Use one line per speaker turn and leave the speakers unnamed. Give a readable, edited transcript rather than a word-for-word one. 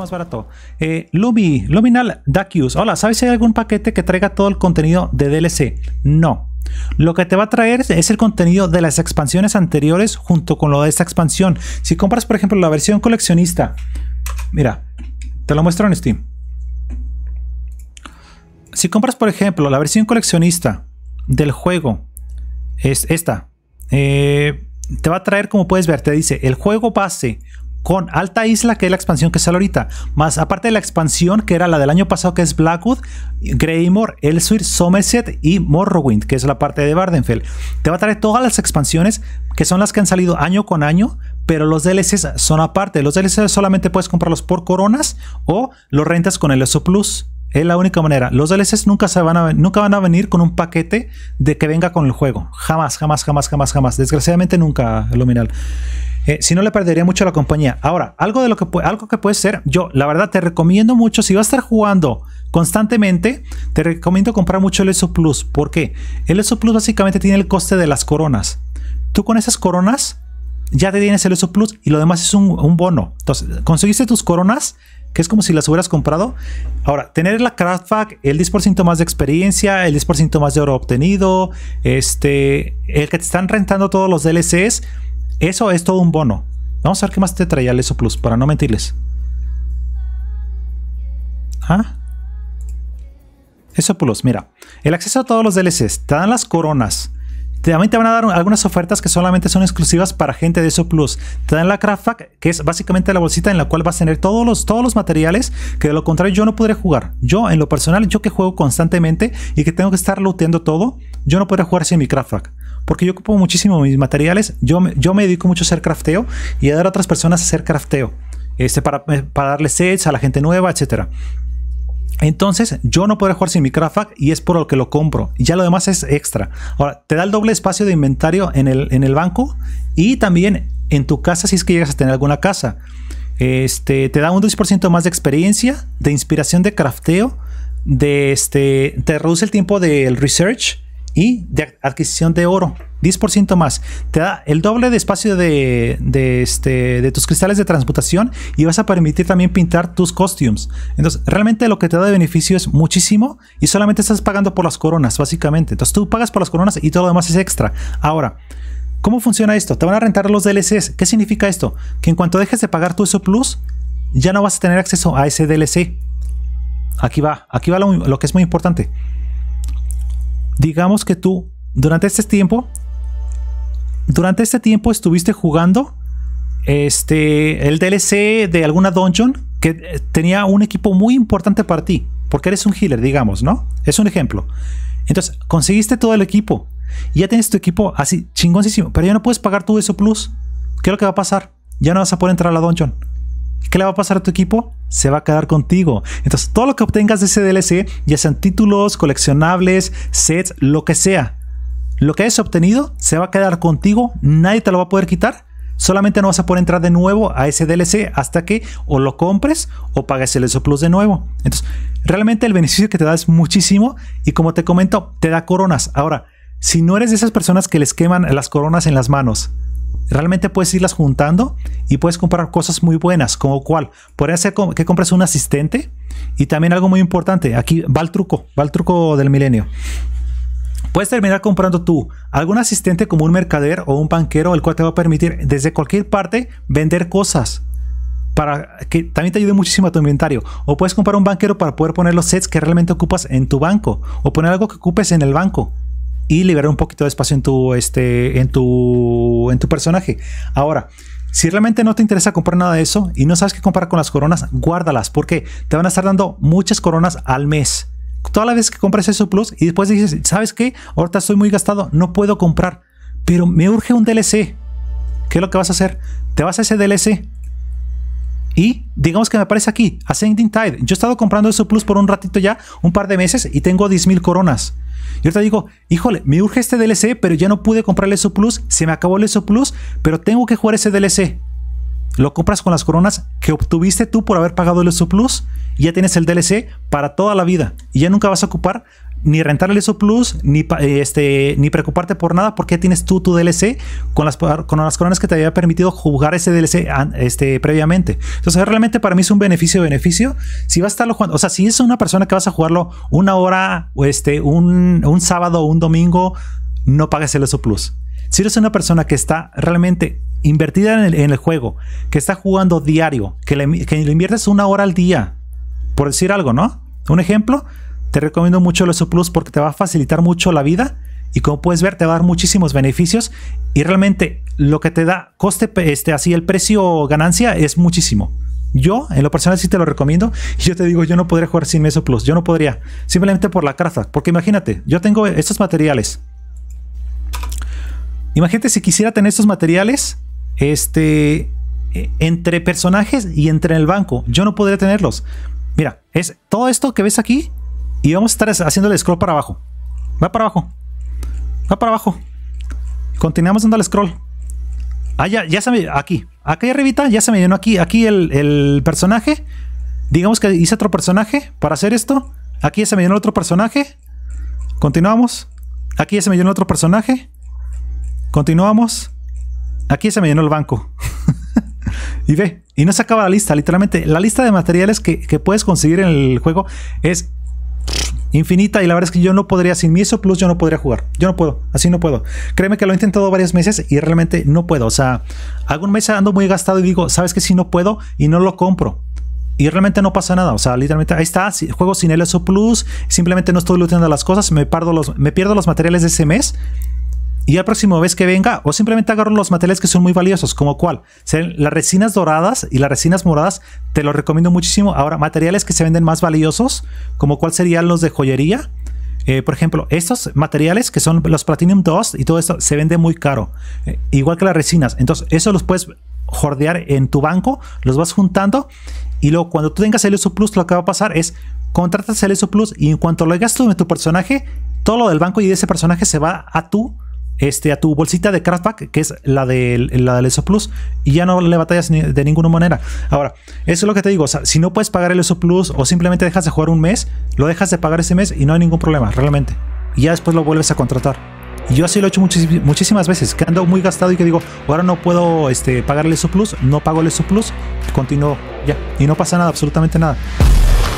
más barato. Luminal Dacius. Hola, ¿sabes si hay algún paquete que traiga todo el contenido de DLC? No. Lo que te va a traer es el contenido de las expansiones anteriores junto con lo de esta expansión. Si compras, por ejemplo, la versión coleccionista, mira, te lo muestro en Steam. Si compras, por ejemplo, la versión coleccionista del juego, es esta, te va a traer, como puedes ver, te dice el juego base con Alta Isla, que es la expansión que sale ahorita, más aparte de la expansión que era la del año pasado, que es Blackwood, Greymore, Elsweyr, Somerset y Morrowind, que es la parte de Vvardenfell. Te va a traer todas las expansiones que son las que han salido año con año, pero los DLCs son aparte. Los DLCs solamente puedes comprarlos por coronas o los rentas con el ESO Plus. Es la única manera. Los DLCs nunca van a venir con un paquete de que venga con el juego. Jamás, jamás, jamás, jamás, jamás. Desgraciadamente nunca, Luminal. Si no, le perdería mucho a la compañía. Ahora, algo que puede ser, yo la verdad te recomiendo mucho, si vas a estar jugando constantemente, te recomiendo comprar mucho el ESO Plus. ¿Por qué? El ESO Plus básicamente tiene el coste de las coronas. Tú con esas coronas ya te tienes el ESO Plus y lo demás es un bono. Entonces, conseguiste tus coronas, que es como si las hubieras comprado. Ahora, tener la Craft Pack, el 10% más de experiencia, el 10% más de oro obtenido, el que te están rentando todos los DLCs, eso es todo un bono. Vamos a ver qué más te traía el ESO Plus, para no mentirles. ESO Plus, mira. El acceso a todos los DLCs, te dan las coronas. También te van a dar algunas ofertas que solamente son exclusivas para gente de ESO Plus. Te dan la Craft Pack, que es básicamente la bolsita en la cual vas a tener todos los materiales, que de lo contrario yo no podré jugar. Yo, en lo personal, yo que juego constantemente y que tengo que estar looteando todo, yo no podré jugar sin mi Craft Pack. Porque yo ocupo muchísimo mis materiales. Yo me dedico mucho a hacer crafteo y a dar a otras personas a hacer crafteo. Para darle sets a la gente nueva, etcétera. Entonces yo no podré jugar sin mi Craft Pack y es por lo que lo compro. Y ya lo demás es extra. Ahora, te da el doble espacio de inventario en el banco y también en tu casa si es que llegas a tener alguna casa. Te da un 10% más de experiencia, de inspiración de crafteo, te reduce el tiempo del research y de adquisición de oro, 10% más. Te da el doble de espacio de tus cristales de transmutación y vas a permitir también pintar tus costumes. Entonces, realmente lo que te da de beneficio es muchísimo y solamente estás pagando por las coronas, básicamente. Entonces, tú pagas por las coronas y todo lo demás es extra. Ahora, ¿cómo funciona esto? Te van a rentar los DLCs. ¿Qué significa esto? Que en cuanto dejes de pagar tu ESO Plus, ya no vas a tener acceso a ese DLC. Aquí va lo que es muy importante. Digamos que tú durante este tiempo estuviste jugando el DLC de alguna dungeon que tenía un equipo muy importante para ti, porque eres un healer, digamos, ¿no? Es un ejemplo. Entonces, conseguiste todo el equipo y ya tienes tu equipo así chingoncísimo, pero ya no puedes pagar tu ESO Plus. ¿Qué es lo que va a pasar? Ya no vas a poder entrar a la dungeon. ¿Qué le va a pasar a tu equipo? Se va a quedar contigo. Entonces, todo lo que obtengas de ese DLC, ya sean títulos, coleccionables, sets, lo que sea, lo que hayas obtenido se va a quedar contigo. Nadie te lo va a poder quitar. Solamente no vas a poder entrar de nuevo a ese DLC hasta que o lo compres o pagues el ESO Plus de nuevo. Entonces, realmente el beneficio que te da es muchísimo y, como te comento, te da coronas. Ahora, si no eres de esas personas que les queman las coronas en las manos, realmente puedes irlas juntando y puedes comprar cosas muy buenas, como cuál. Podría ser que compres un asistente y también algo muy importante. Aquí va el truco del milenio. Puedes terminar comprando tú algún asistente como un mercader o un banquero, el cual te va a permitir desde cualquier parte vender cosas para que también te ayude muchísimo a tu inventario. O puedes comprar un banquero para poder poner los sets que realmente ocupas en tu banco, o poner algo que ocupes en el banco y liberar un poquito de espacio en tu personaje. Ahora, si realmente no te interesa comprar nada de eso y no sabes qué comprar con las coronas, guárdalas, porque te van a estar dando muchas coronas al mes. Toda la vez que compras ESO Plus y después dices, ¿sabes qué? Ahorita estoy muy gastado, no puedo comprar, pero me urge un DLC. ¿Qué es lo que vas a hacer? Te vas a ese DLC y digamos que me aparece aquí, Ascending Tide. Yo he estado comprando ESO Plus por un ratito ya, un par de meses, y tengo 10,000 coronas. Y ahorita digo, híjole, me urge este DLC, pero ya no pude comprar el ESO Plus, se me acabó el ESO Plus, pero tengo que jugar ese DLC. Lo compras con las coronas que obtuviste tú por haber pagado el ESO Plus y ya tienes el DLC para toda la vida y ya nunca vas a ocupar ni rentar el ESO Plus, ni preocuparte por nada, porque tienes tú tu DLC con las coronas que te había permitido jugar ese DLC previamente. Entonces realmente para mí es un beneficio. Si vas a estarlo jugando, o sea, si es una persona que vas a jugarlo una hora o un sábado o un domingo, no pagues el ESO Plus. Si eres una persona que está realmente invertida en el juego, que está jugando diario, que le inviertes una hora al día, por decir algo, ¿no? Un ejemplo, te recomiendo mucho el ESO Plus porque te va a facilitar mucho la vida y como puedes ver te va a dar muchísimos beneficios y realmente lo que te da coste, así el precio ganancia es muchísimo. Yo en lo personal sí te lo recomiendo y yo te digo, yo no podría jugar sin ESO Plus, yo no podría, simplemente por la carta, porque imagínate, yo tengo estos materiales. Imagínate si quisiera tener estos materiales entre personajes y entre el banco, yo no podría tenerlos. Mira, es todo esto que ves aquí. Y vamos a estar haciendo el scroll para abajo. Va para abajo. Va para abajo. Continuamos dando el scroll. Ah, ya se me... Aquí arribita ya se me llenó aquí el personaje. Digamos que hice otro personaje para hacer esto. Aquí ya se me llenó otro personaje. Continuamos. Aquí ya se me llenó otro personaje. Continuamos. Aquí ya se me llenó el banco. Y ve. Y no se acaba la lista. Literalmente la lista de materiales que puedes conseguir en el juego es infinita y la verdad es que yo no podría, sin mi ESO Plus yo no podría jugar, yo no puedo, así no puedo. Créeme que lo he intentado varios meses y realmente no puedo, o sea, algún mes ando muy gastado y digo, sabes que si no puedo y no lo compro y realmente no pasa nada, o sea, literalmente ahí está, juego sin el ESO Plus, simplemente no estoy looteando las cosas, me pierdo los materiales de ese mes. Y al próximo vez que venga, o simplemente agarro los materiales que son muy valiosos, como cuál, las resinas doradas y las resinas moradas, te lo recomiendo muchísimo. Ahora, materiales que se venden más valiosos, como cuál serían los de joyería. Por ejemplo, estos materiales que son los Platinum Dust y todo esto, se vende muy caro. Igual que las resinas. Entonces, eso los puedes hordear en tu banco, los vas juntando. Y luego, cuando tú tengas el ESO Plus, lo que va a pasar es, contratas el ESO Plus y en cuanto lo hagas tú en tu personaje, todo lo del banco y de ese personaje se va a tu bolsita de craftback, que es la del ESO Plus, y ya no le batallas de ninguna manera. Ahora, eso es lo que te digo, o sea, si no puedes pagar el ESO Plus o simplemente dejas de jugar un mes, lo dejas de pagar ese mes y no hay ningún problema, realmente. Y ya después lo vuelves a contratar. Y yo así lo he hecho muchísimas veces, que ando muy gastado y que digo, ahora no puedo pagar el ESO Plus, no pago el ESO Plus, continúo ya, y no pasa nada, absolutamente nada.